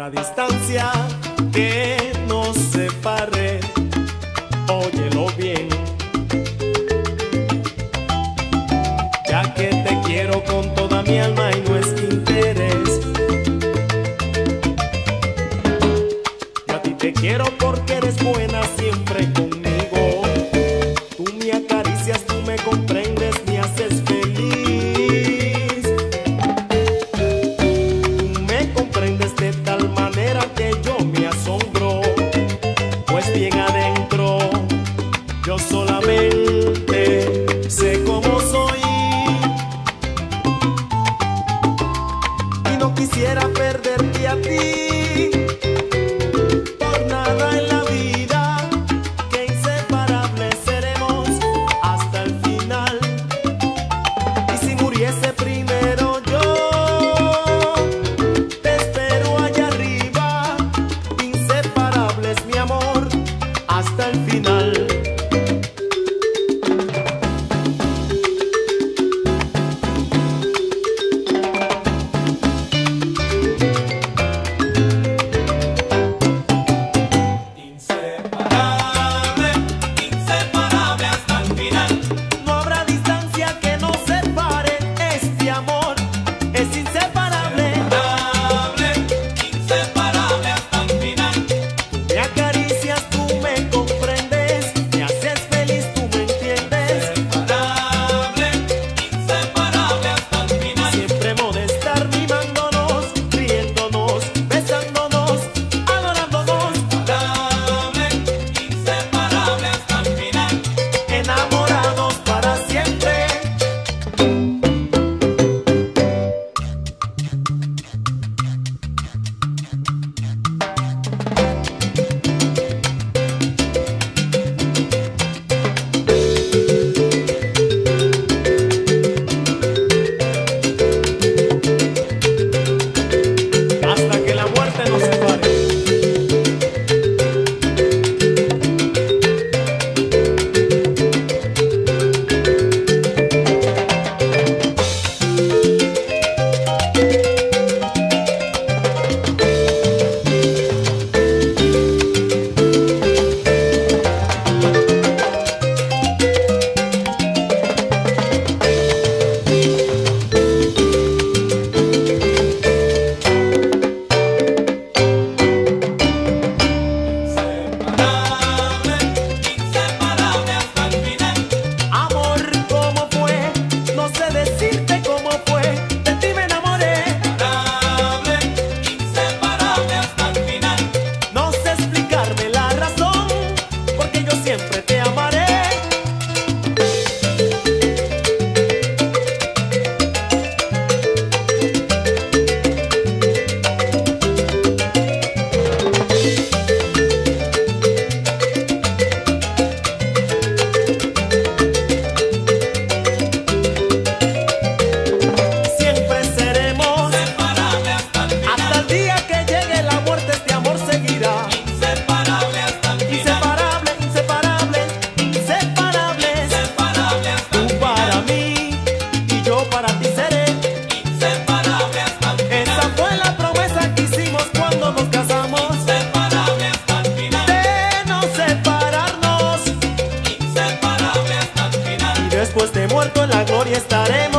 habrá distancia que nos separe. Óyelo bien, ya que te quiero con toda mi alma y no es interés. Yo a ti te quiero porque eres buena siempre conmigo. Tú me acaricias, tú me comprendes, me haces feliz. Tú me comprendes de tal manera que yo me asombro. Pues bien adentro yo solamente sé cómo soy y no quisiera perderte a ti por nada en la vida, que inseparables seremos hasta el final. Y si muriese primero yo, te espero allá arriba, inseparables mi amor, hasta el final. Después de muerto en la gloria estaremos.